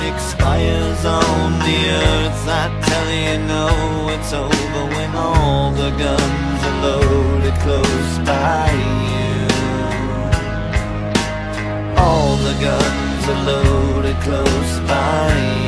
expires on the earth. I tell you no, it's over when all the guns are loaded close by you. All the guns are loaded close by you.